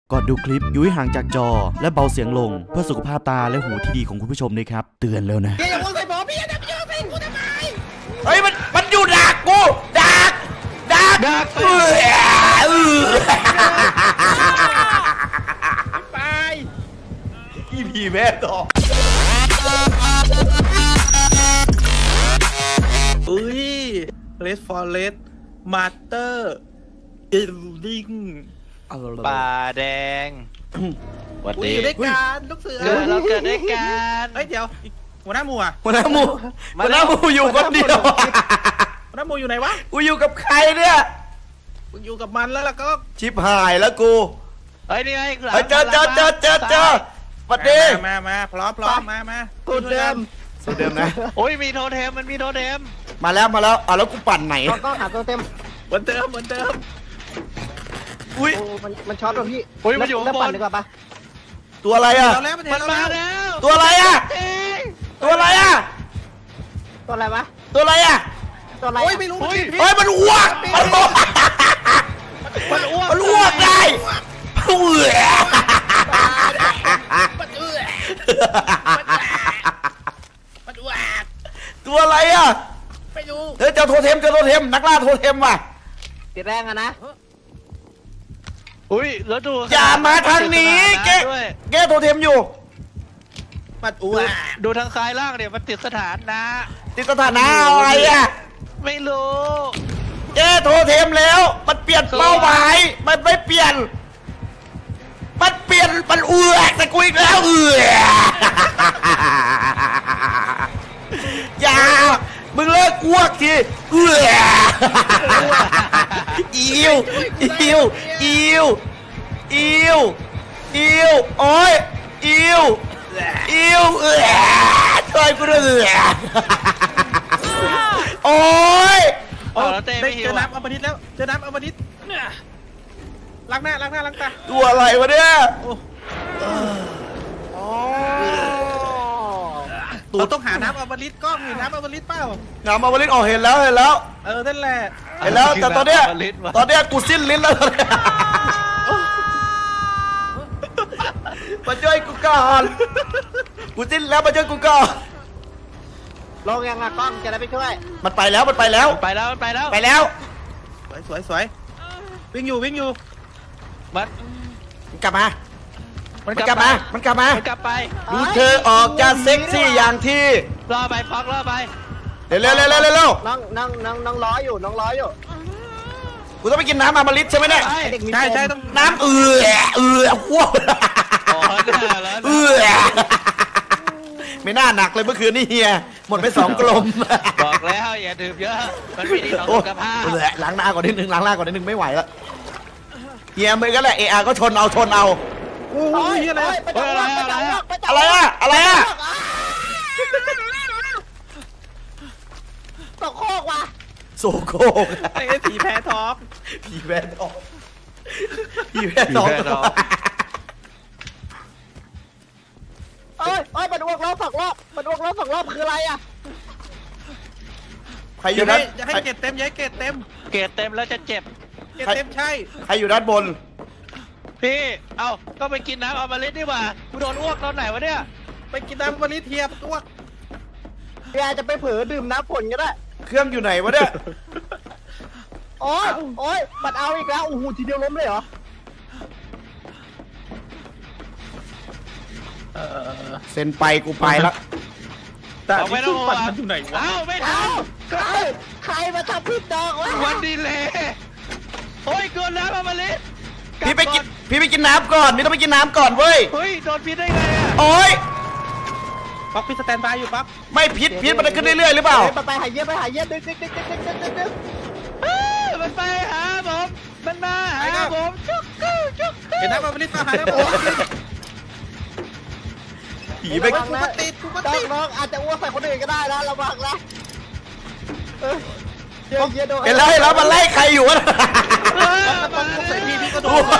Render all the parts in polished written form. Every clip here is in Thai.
ก่อนดูคลิปยุ้ยห่างจากจอและเบาเสียงลงเพื่อสุขภาพตาและหูที่ดีของคุณผู้ชมด้วยครับเตือนแล้วนะอย่าพูดใส่ผมพี่อย่าพูดใส่กูทำไมเฮ้ยมันอยู่ดักกูดักไปอีพีแม่ต่ออุ้ยเลสฟอร์เรสมาสเตอร์อิลลิงป่าแดงวันนี้อยู่ด้วยกันลูกเสือเราเกิดด้วยกันเฮ้ยเดี๋ยวหัวหน้าหมูอยู่คนเดียวหัวหน้าหมูอยู่ไหนวะกูอยู่กับใครเนี่ยกูอยู่กับมันแล้วก็ชิบหายแล้วกูเฮ้ยนี่ไงเจอปัดดีมาพร้อมมาสูตรเดิมนะโอ้ยมีโทเทมมันมีโทเทมมาแล้วแล้วกูปั่นไหนก็หาตัวเต็มเหมือนเดิมอุ้ยมันช็อตว่ะพี่มันอยู่แล้วปั่นดีกว่าปะตัวอะไรอ่ะมันมาแล้วตัวอะไรอ่ะตัวอะไรอ่ะตัวอะไรวะตัวอะไรอ่ะตัวอะไรโอ้ยไม่รู้เฮ้ยมันอ้วกได้ตัวอะไรอ่ะไม่รู้เฮ้ยเจอโทเทมนักล่าโทเทมว่ะติดแรงอะนะอุ้ยแล้วดูอย่ามาทางนี้แกโทเทมอยู่ปัดดูทางซ้ายล่างเนี่ยมันติดสถานะอะไรอ่ะไม่รู้แกโทเทมแล้วมันเปลี่ยนเป้าหมายมันไม่เปลี่ยนมันแต่กูอีกแล้วอย่ามึงเลิกอ้วกทีอิวโอ้ยอิวช่วยกูด้วยโอ้ยได้เจอน้ำอัมพฤกษ์แล้วเจอน้ำอัมพฤกษ์ล้างหน้าตาตัวอะไรวะเนี่ยเราต้องหาน้ำอัมพฤกษ์ก้องน้ำอัมพฤกษ์เปล่าน้ำอัมพฤกษ์เห็นแล้วนั่นแหละเห็นแล้วแต่ตอนเนี้ยกูสิ้นลิ้นแล้วมาช่วยกูก่อนกูสิ้นแล้วมาช่วยกูก่อนลงยังอะกล้องจะได้ไปช่วยมันไปแล้วสวยวิ่งอยู่มันกลับมาดูเธอออกจะเซ็กซี่อย่างที่รอไปพักรอไปเร็วน้องร้อยอยู่กูต้องไปกินน้ำอมฤตใช่ไหมเนี่ยใช่ต้องน้ำอ้วกไม่น่าหนักเลยเมื่อคืนนี่เฮียหมดไป2 กลมบอกแล้วอย่าดื่มเยอะมันไม่ดีต่อสุขภาพล้างหน้าก่อนนิดนึงไม่ไหวแล้วเฮียเหมือนกันแหละก็ชนเอาอะไรอ่ะตกโคกว่ะโซโคกไอ้ผีแพ้ท้องโอ้ยมันอ้วกรอบ2 รอบคืออะไรอ่ะใครอยู่ด้านอย่าให้เกรดเต็มแล้วจะเจ็บเกรดเต็มใช่ใครอยู่ด้านบนพี่ก็ไปกินน้ำอัมฤตดีกว่ากูโดนอ้วกตอนไหนวะเนี่ยไปกินน้ำอัมฤตเทียบอ้วกพี่อาจจะไปเผลอดื่มน้ำฝนก็ได้เครื่องอยู่ไหนวะเนี่ยโอ้ยบัดเอาอีกแล้วโอ้โหทีเดียวล้มเลยเหรอเซ็นไปกูไปแล้วแต่ไม่ต้องปั่นมันอยู่ไหนวะไม่ทำใครมาทำพิษดอกวะวันดีเลยโอ้ยกินน้ำอัมฤตพี่ไปกินน้ำก่อนต้องไปกินน้ำก่อนเว้ยเฮ้ยโดนพิษได้ไงอ่ะโอ้ยป๊อกพี่สแตนบายอยู่ป๊อกไม่พิษมันจะขึ้นเรื่อยๆหรือเปล่าไปหายเย็บดึงมันไปหาผมมันมาหาผมจุ๊กเห็นน้ำอัมฤตมาหาแล้วผมผีไปกูก็ติดน้องอาจจะอ้วกใส่คนอื่นก็ได้นะระวังนะเห็นแล้วมันไล่ใครอยู่วะใส่พี่ก็โดน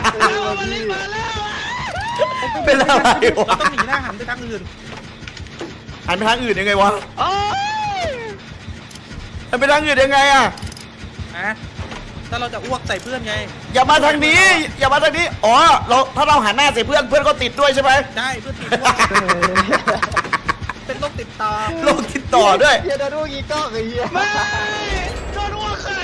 เป็นอะไรวะต้องหนีหน้าหันไปทางอื่นยังไงวะหันไปทางอื่นยังไงอ่ะต้ถ้าเราจะอ้วกใส่เพื่อนไงอย่ามาทางนี้อย่ามาทางนี้อ๋อถ้าเราหันหน้าใส่เพื่อนเพื่อนก็ติดด้วยใช่ไหมได้เพื่อนติดอ้วกเป็นโรคติดต่อโรคติดต่อด้วยเฮียโดนอ้วกอีกก็เฮียไม่โดนอ้วกใคร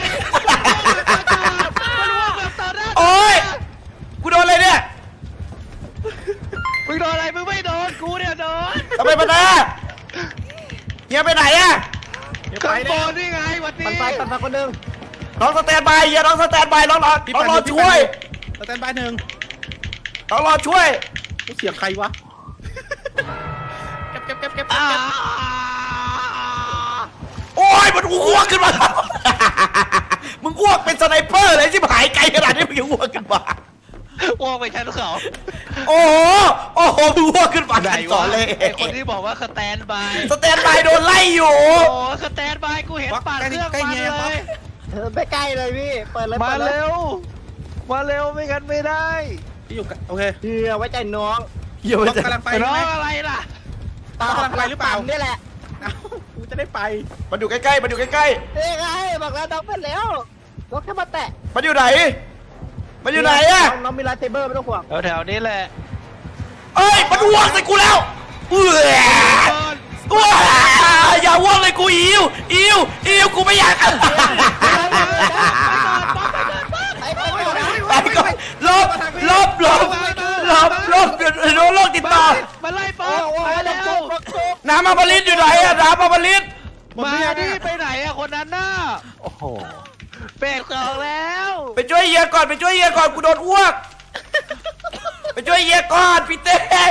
มันอ้วกแบบต่อหน้าโอ๊ยกูโดนอะไรเนี่ยมึงโดนอะไรมึงไม่โดนกูเนี่ยโดนทำไมมานะเฮียไปไหนอะข้างบนนี่ไงวันนี้ปันไฟคนหนึ่งน้องสแตนบายเฮียน้องสแตนบายน้องรอช่วยสแตนบายหนึ่งน้องรอช่วยเสียงใครวะเก็บโอ้ยมันอ้วกขึ้นมาแล้วมึงอ้วกเป็นสไนเปอร์เลยที่หายไกลขนาดนี้มึงยังอ้วกขึ้นมาอ้วกไปชั้นเขาโอ้โหมึงอ้วกขึ้นมาไหนต่อเลยไอคนที่บอกว่าสแตนบายสแตนบายโดนไล่อยู่โอ้สแตนบายกูเห็นปั่นเครื่องมาเลยไม่ใกล้เลยพี่เปิดเลยมาเร็วไม่งั้นไม่ได้ที่อยู่โอเคเฮียไว้ใจน้องเหี้ยบมันล็อกจะกำลังไปร้อใช่งไหมอะไรล่ะกำลังไปหรือเปล่านี่แหละเอ้ากูจะได้ไปมันอยู่ใกล้ๆมันอยู่ใกล้เอ้ยไงบอกแล้วน้องเป็นแล้วน้องแค่มาแตะๆมันอยู่ไหนมันอยู่ไหนอะน้องมีไลท์เซเบอร์ไม่ต้องห่วงแถวๆนี้แหละเอ้ยมันอ้วกใส่กูแล้วอย่าอ้วกเลยกูอิวกูไม่อยาก ไปก่อนลบโดนโรคติดต่อมาไล่ป๊อปมาเร็วน้ำอมฤตอยู่ไหนอะน้ำอมฤตมาดิไปไหนอะคนนั้นน่ะโอ้โหเป็ดของแล้วไปช่วยเฮียก่อนกูโดนอ้วกไปช่วยเฮียก่อนพี่เต้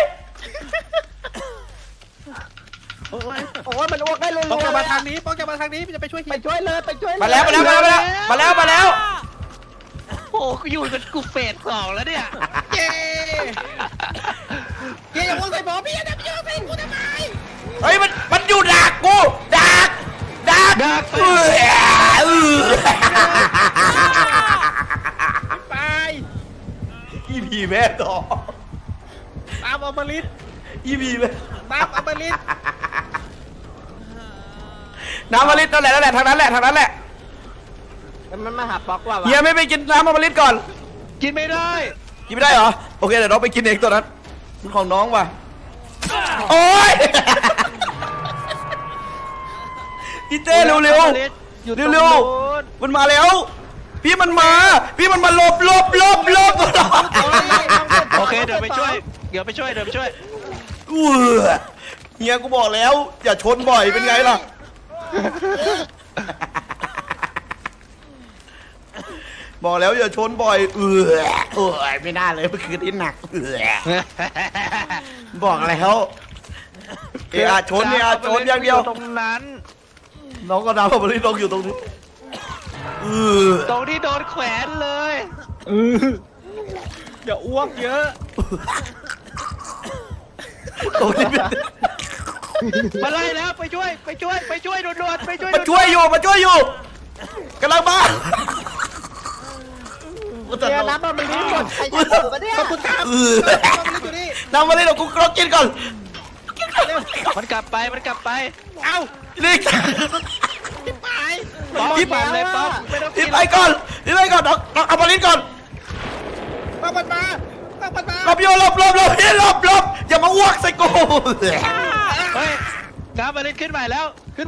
โอ้ยมันอ้วกได้เลยป้องจะมาทางนี้จะไปช่วยไปช่วยเลยไปช่วยเลยมาแล้วโอ้กูอยู่เป็นกูเฟส2แล้วเนี่ยเย้อย่าอ้วกใส่หมอพี่อย่าอ้วกใส่กูทำไมเฮ้ยมันอยู่ดักกูดักไปอีพีแม่ต่อตามอมฤตอีพีแม่ตามอมฤตน้ำอมฤตนั่นแหละทางนั้นแหละมันมาหาป๊อกว่ะเฮียไม่ไปกินน้ำอมฤตก่อนกินไม่ได้กินไม่ได้เหรอโอเคเดี๋ยวน้องไปกินเองตัวนั้นมันของน้องว่ะโอ๊ยพี่เต้เร็วมันมาแล้วพี่มันมาหลบโอเคเดี๋ยวไปช่วยเดี๋ยวไปช่วยเฮียกูบอกแล้วอย่าชนบ่อยเป็นไงล่ะบอกแล้วอย่าชนบ่อยโอ้ยไม่น่าเลยเมื่อคืนนี้หนักบอกแล้วชนอย่างเดียวตรงนั้นน้องก็น้ำอมฤตน้องอยู่ตรงนี้ตรงที่โดนแขวนเลยอย่าอ้วกเยอะตรงนี้มาไล่แล้วไปช่วยด่วนๆไปช่วยมาช่วยอยู่กำลังมาเดี๋ยวน้ำมันรีบหมดใครจะเปิดมาเนี่ยขอบคุณครับน้ำมาเลยเรากูกินก่อนมันกลับไปเอ้านี่ป๊อปไปเลยป๊อปไม่ต้องรีบไปก่อนน้องเอามาลิ้นก่อนป้ามันมาหลบอย่ามาอ้วกใส่กูเฮ้ยน้ำมาเล่นขึ้นใหม่แล้ว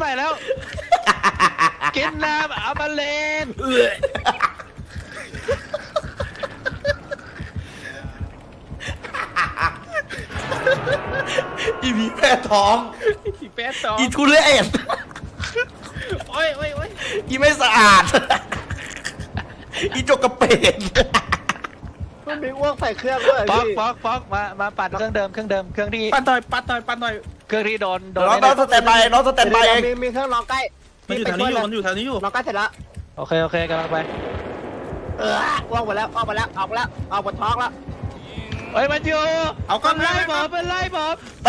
กินน้ำเอามาเล่นอีพีแพ้ท้องสีแป๊ดต่ออีทุเรศโอ้ยอีไม่สะอาดอีจกกระเป็ดมันมีอ้วกใส่เครื่องด้วยป๊พี่อกมาปั่นเครื่องเดิมเครื่องที่ปัดหน่อยเครื่องที่โดนน้องสแตนบายเองมีเครื่องน้องใกล้มันอยู่แถวนี้อยู่น้องใกล้เสร็จแล้วโอเคกำลังไปอ้วกหมดแล้วออกหมดท้องแล้วเฮ้ยมันอยู่เอากล้องไล่ผมเป็นไล่ผมไป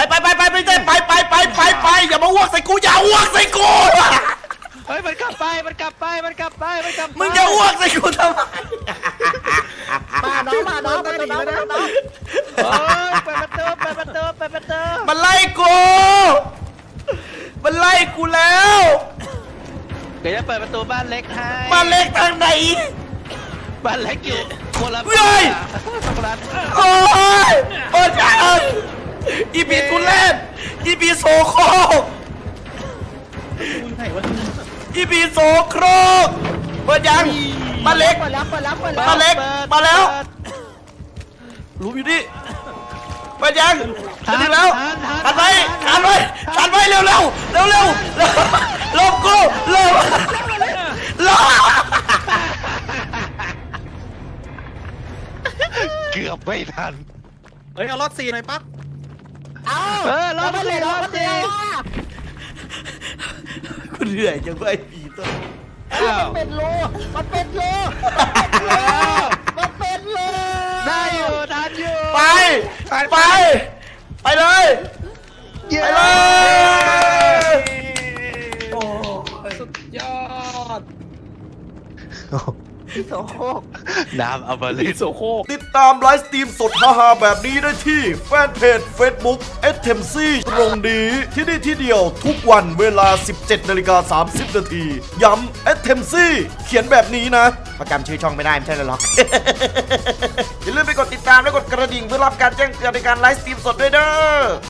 อย่ามาอ้วกใส่กูอย่าอ้วกใส่กูเฮ้ยมันกลับไปมึงจะอ้วกใส่กูทำไมมาน้องโอ้ยเปิดประตูมันไล่กูแล้วเดี๋ยวจะเปิดประตูบ้านเล็กให้บ้านเล็กทางไหนบ้านเล็กอยู่คนละเฮ้ยสองร้านโอ้ยโอ้ยจ้าอีปีทุเล่นอีปีโซโครกมึงไหนวะอีปีโซโครกเปิดยังมาเล็กเปิดแล้วเปิดแล้วเปิดแล้วมาเล็กมาแล้วรู้อยู่นี่เปิดยังจะถึงแล้วทันไว้ทันไว้ทันไว้เร็วเร็วเร็วเร็วลบกูลบลบเกือบไม่ทันเฮ้ยเอารอด4หน่อยปั๊กเอารอบสี่รอบสี่คุณเหนื่อยจังเลยปีต้นมันเป็นโลมันเป็นโลมันเป็นโลได้อยู่ทันอยู่ไปไปไปเลยไปเลยโอ้สุดยอดพี่โสโครกน้ำอมฤตโสโครกติดตามไลฟ์สตรีมสดฮาๆแบบนี้ได้ที่แฟนเพจ Facebook s t e m c ตรงนี้ที่นี่ที่เดียวทุกวันเวลา 17:30 นาทีย้ำ s t e m c เขียนแบบนี้นะประจำชื่อช่องไม่ได้ไม่ใช่หรอก อย่าลืมไปกดติดตามและกดกระดิ่งเพื่อรับการแจ้งเตือนในการไลฟ์สตรีมสดด้วยเด้อ